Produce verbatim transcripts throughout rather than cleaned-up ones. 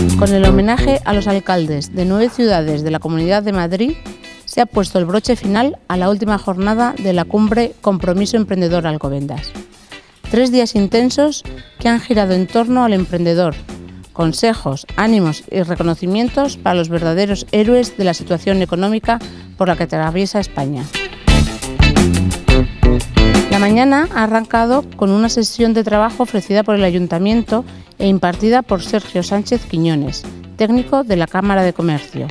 Con el homenaje a los alcaldes de nueve ciudades de la Comunidad de Madrid, se ha puesto el broche final a la última jornada de la cumbre Compromiso Emprendedor Alcobendas. Tres días intensos que han girado en torno al emprendedor, consejos, ánimos y reconocimientos para los verdaderos héroes de la situación económica por la que atraviesa España. La mañana ha arrancado con una sesión de trabajo ofrecida por el Ayuntamiento e impartida por Sergio Sánchez Quiñones, técnico de la Cámara de Comercio.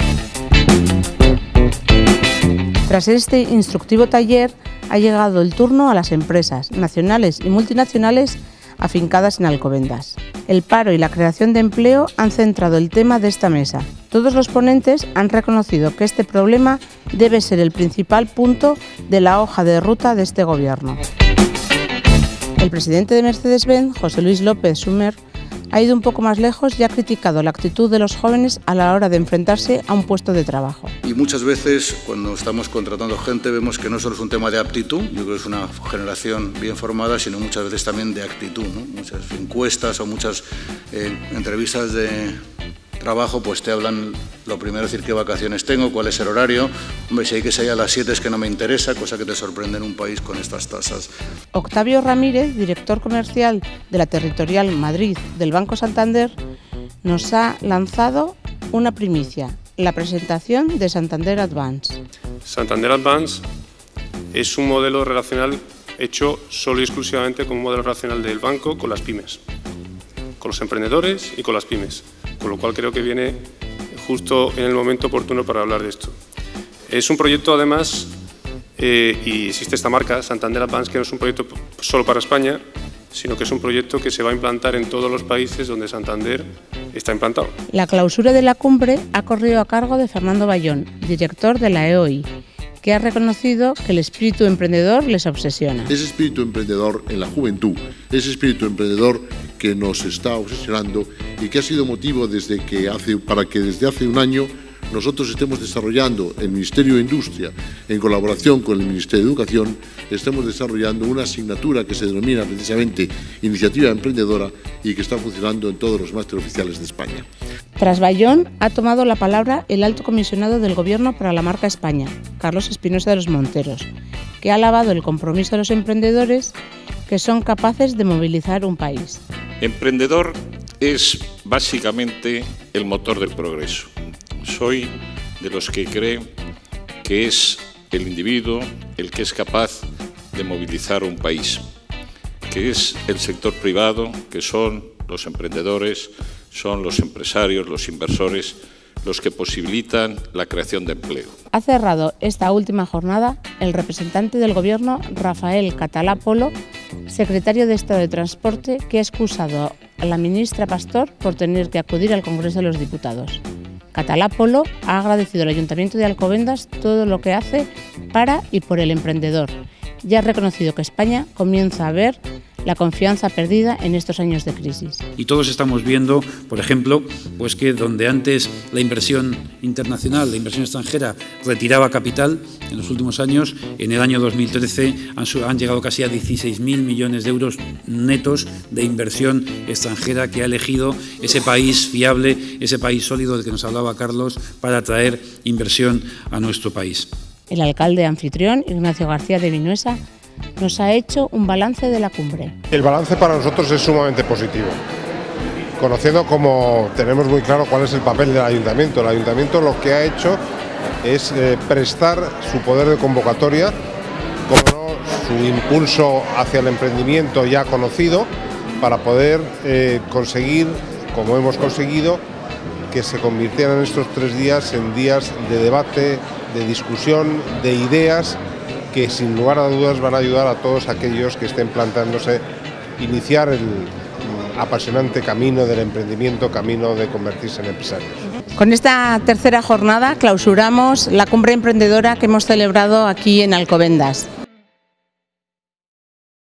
Tras este instructivo taller, ha llegado el turno a las empresas nacionales y multinacionales afincadas en Alcobendas. El paro y la creación de empleo han centrado el tema de esta mesa. Todos los ponentes han reconocido que este problema debe ser el principal punto de la hoja de ruta de este Gobierno. El presidente de Mercedes-Benz, José Luis López Sumer, ha ido un poco más lejos y ha criticado la actitud de los jóvenes a la hora de enfrentarse a un puesto de trabajo. Y muchas veces cuando estamos contratando gente vemos que no solo es un tema de aptitud, yo creo que es una generación bien formada, sino muchas veces también de actitud, ¿no? Muchas encuestas o muchas eh, entrevistas de trabajo pues te hablan, lo primero es decir qué vacaciones tengo, cuál es el horario. Hombre, si hay que salir a las siete es que no me interesa, cosa que te sorprende en un país con estas tasas. Octavio Ramírez, director comercial de la Territorial Madrid del Banco Santander, nos ha lanzado una primicia, la presentación de Santander Advance. Santander Advance es un modelo relacional hecho solo y exclusivamente como un modelo relacional del banco con las pymes, con los emprendedores y con las pymes. Con lo cual creo que viene justo en el momento oportuno para hablar de esto. Es un proyecto además, eh, y existe esta marca, Santander Advance, que no es un proyecto solo para España, sino que es un proyecto que se va a implantar en todos los países donde Santander está implantado. La clausura de la cumbre ha corrido a cargo de Fernando Bayón, director de la E O I, que ha reconocido que el espíritu emprendedor les obsesiona. Ese espíritu emprendedor en la juventud, ese espíritu emprendedor que nos está obsesionando y que ha sido motivo desde que hace, para que desde hace un año nosotros estemos desarrollando, el Ministerio de Industria, en colaboración con el Ministerio de Educación, estemos desarrollando una asignatura que se denomina precisamente Iniciativa Emprendedora y que está funcionando en todos los másteres oficiales de España. Tras Bayón, ha tomado la palabra el alto comisionado del Gobierno para la marca España, Carlos Espinosa de los Monteros, que ha alabado el compromiso de los emprendedores que son capaces de movilizar un país. Emprendedor es básicamente el motor del progreso. Soy de los que cree que es el individuo el que es capaz de movilizar un país, que es el sector privado, que son los emprendedores, son los empresarios, los inversores, los que posibilitan la creación de empleo. Ha cerrado esta última jornada el representante del Gobierno, Rafael Catalá Polo, secretario de Estado de Transporte, que ha excusado a la ministra Pastor por tener que acudir al Congreso de los Diputados. Catalá Polo ha agradecido al Ayuntamiento de Alcobendas todo lo que hace para y por el emprendedor y ha reconocido que España comienza a ver la confianza perdida en estos años de crisis. Y todos estamos viendo, por ejemplo, pues que donde antes la inversión internacional, la inversión extranjera retiraba capital, en los últimos años, en el año dos mil trece han, han llegado casi a dieciséis mil millones de euros netos de inversión extranjera que ha elegido ese país fiable, ese país sólido del que nos hablaba Carlos, para atraer inversión a nuestro país. El alcalde anfitrión, Ignacio García de Vinuesa, nos ha hecho un balance de la cumbre. El balance para nosotros es sumamente positivo, conociendo como tenemos muy claro cuál es el papel del Ayuntamiento. El Ayuntamiento lo que ha hecho es eh, prestar su poder de convocatoria, como no, su impulso hacia el emprendimiento ya conocido, para poder eh, conseguir, como hemos conseguido, que se convirtieran estos tres días en días de debate, de discusión, de ideas, que sin lugar a dudas van a ayudar a todos aquellos que estén plantándose iniciar el apasionante camino del emprendimiento, camino de convertirse en empresarios. Con esta tercera jornada clausuramos la cumbre emprendedora que hemos celebrado aquí en Alcobendas.